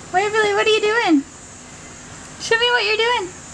Waverly, what are you doing? Show me what you're doing.